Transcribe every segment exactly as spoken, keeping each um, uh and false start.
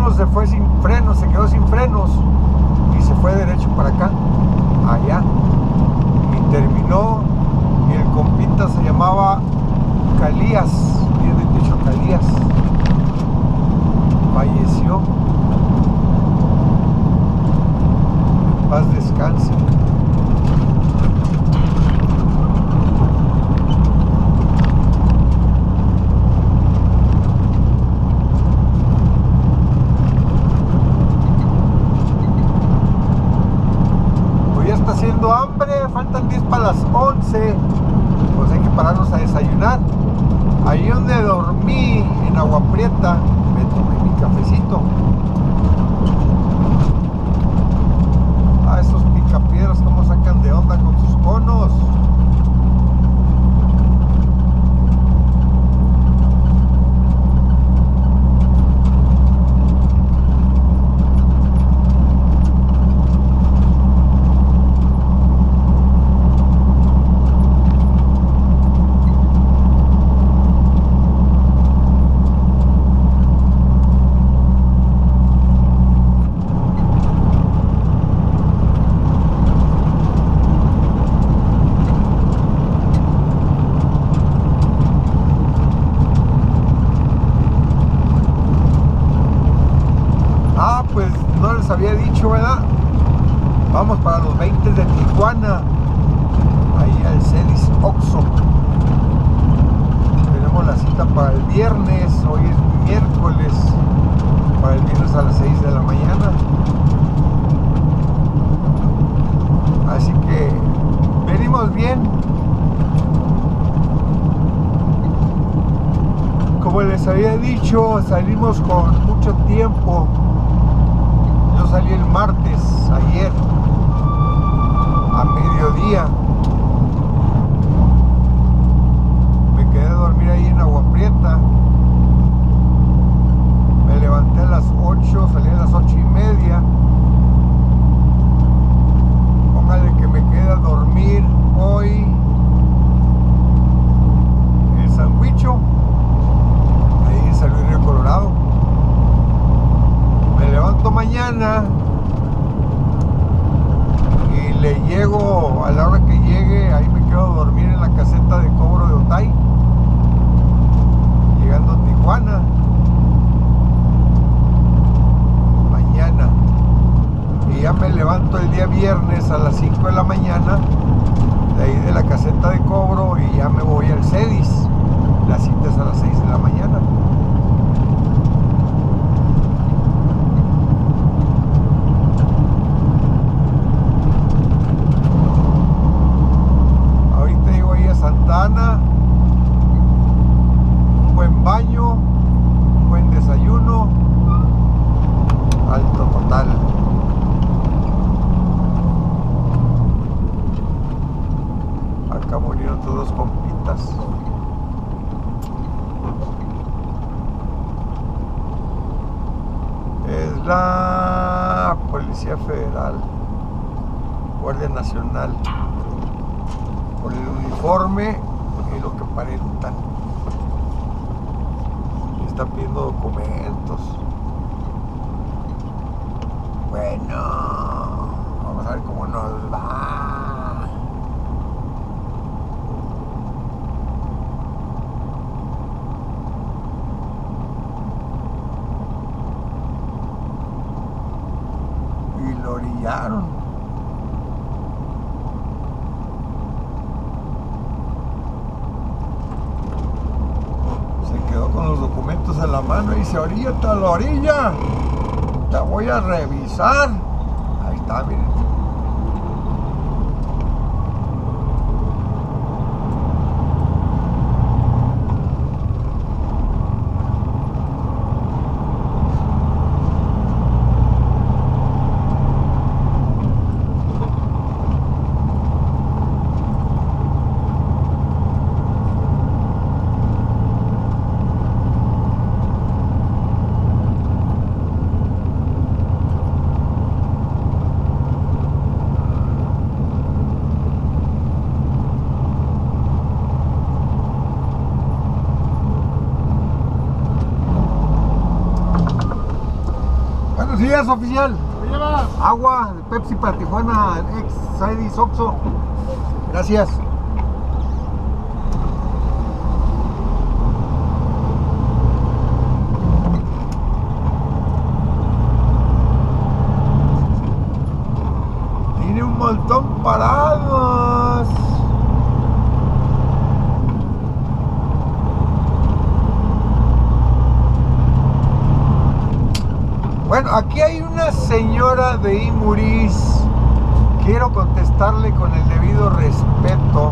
uno se fue sin frenos, se quedó sin frenos y se fue derecho para acá, allá, y terminó, y el compita se llamaba Calías, bien dicho Calías, falleció, en paz descanse. Haciendo hambre, faltan diez para las once, pues hay que pararnos a desayunar. Ahí donde dormí, en Agua Prieta, me tomé mi cafecito. Ah, esos picapiedras, cómo sacan de onda con sus conos. Había dicho, ¿verdad? Vamos para los veinte de Tijuana, ahí al Cedis Oxxo. Tenemos la cita para el viernes, hoy es miércoles, para el viernes a las seis de la mañana. Así que venimos bien. Como les había dicho, salimos con mucho tiempo. Yo salí el martes, ayer, a mediodía. Me quedé a dormir ahí en Agua Prieta. Me levanté a las ocho, salí a las ocho y media. Póngale que me quedé a dormir hoy en San Huicho, ahí en San Luis Río Colorado. Me levanto mañana y le llego, a la hora que llegue, ahí me quedo a dormir en la caseta de cobro de Otay, llegando a Tijuana mañana. Y ya me levanto el día viernes a las cinco de la mañana de ahí de la caseta de cobro y ya me voy al Cedis. La cita es a las seis de la mañana. Santana, un buen baño, un buen desayuno, alto total. Acá murieron todos compitas. Es la Policía Federal, Guardia Nacional. Por el uniforme y lo que aparentan. Y están pidiendo documentos. Bueno, vamos a ver cómo nos va. Y lo orillaron. Con los documentos en la mano y dice, oríllate a la orilla, te voy a revisar. Ahí está, miren. Buenos días, oficial. ¿Qué llevas? Agua, Pepsi para Tijuana, ex Saidis Oxxo. Gracias. Tiene un montón parados. Bueno, aquí hay una señora de Imuris. Quiero contestarle con el debido respeto.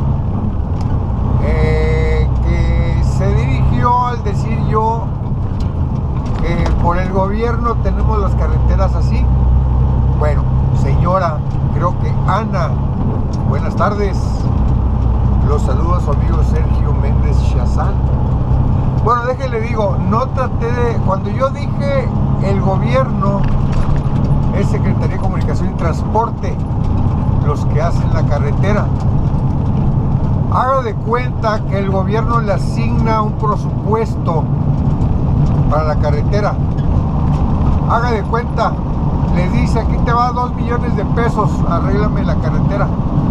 Eh, que se dirigió al decir yo que por el gobierno tenemos las carreteras así. Bueno, señora, creo que Ana, buenas tardes. Los saludo a su amigo Sergio Méndez Chazán. Bueno, déjele digo, no traté de... Cuando yo dije el gobierno, es Secretaría de Comunicación y Transporte, los que hacen la carretera. Haga de cuenta que el gobierno le asigna un presupuesto para la carretera. Haga de cuenta, le dice, aquí te va dos millones de pesos, arréglame la carretera.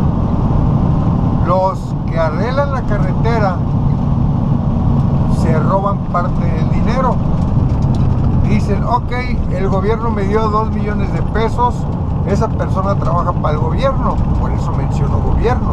Los que arreglan la carretera se roban parte del dinero. Dicen, ok, el gobierno me dio dos millones de pesos, esa persona trabaja para el gobierno, por eso menciono gobierno.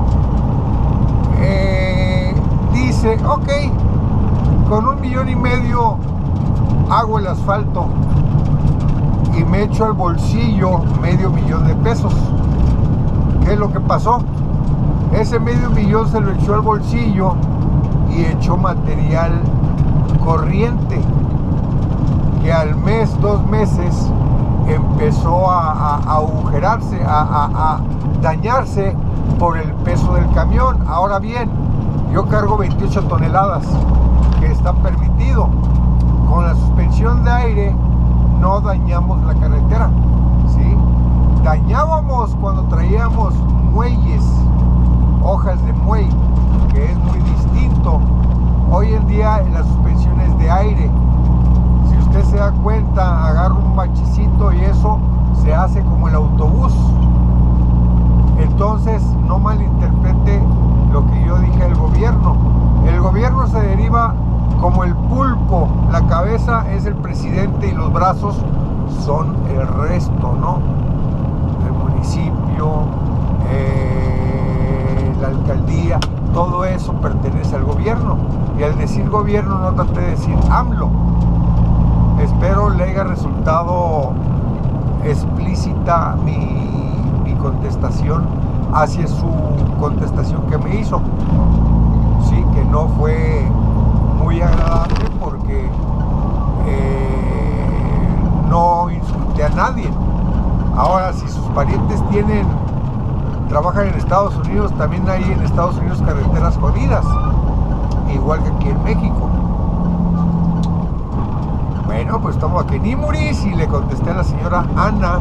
Eh, dice, ok, con un millón y medio hago el asfalto y me echo al bolsillo medio millón de pesos. ¿Qué es lo que pasó? Ese medio millón se lo echó al bolsillo y echó material corriente, que al mes, dos meses, empezó a, a, a agujerarse, a, a, a dañarse por el peso del camión. Ahora bien, yo cargo veintiocho toneladas, que está permitido. Con la suspensión de aire no dañamos la carretera, ¿sí? Dañábamos cuando traíamos muelles, hojas de muelle, que es muy distinto. Hoy en día en las suspensiones de aire, si usted se da cuenta, agarra un bachecito y eso se hace como el autobús. Entonces no malinterprete lo que yo dije del gobierno. El gobierno se deriva como el pulpo, la cabeza es el presidente y los brazos son el resto, ¿no? El municipio, eh, la alcaldía, todo eso pertenece al gobierno. Y al decir gobierno no traté de decir AMLO. Espero le haya resultado explícita mi, mi contestación hacia su contestación que me hizo. Sí, que no fue muy agradable porque eh, no insulté a nadie. Ahora, si sus parientes tienen, trabajan en Estados Unidos, también hay en Estados Unidos carreteras jodidas, igual que aquí en México. Bueno, pues estamos aquí en Imuris y le contesté a la señora Ana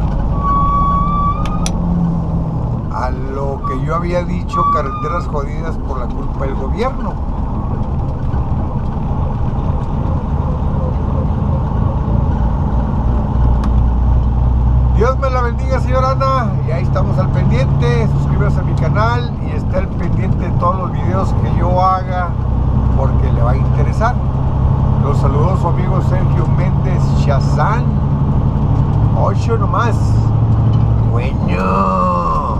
a lo que yo había dicho, carreteras jodidas por la culpa del gobierno. Dios me la bendiga, señora Ana, y ahí estamos al pendiente. Suscríbase a mi canal y esté al pendiente de todos los videos que yo haga, porque le va a interesar. Los saludos su amigo Sergio Méndez Chazán. Ocho nomás. Bueno.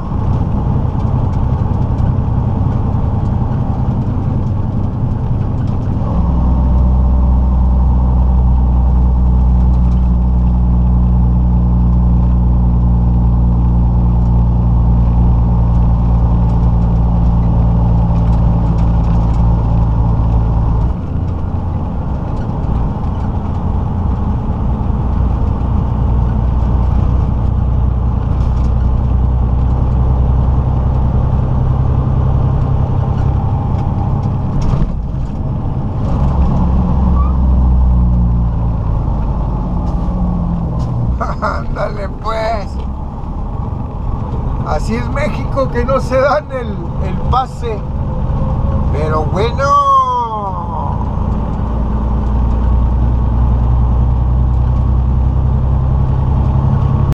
Ándale pues. Así es México, que no se dan el, el pase. Pero bueno.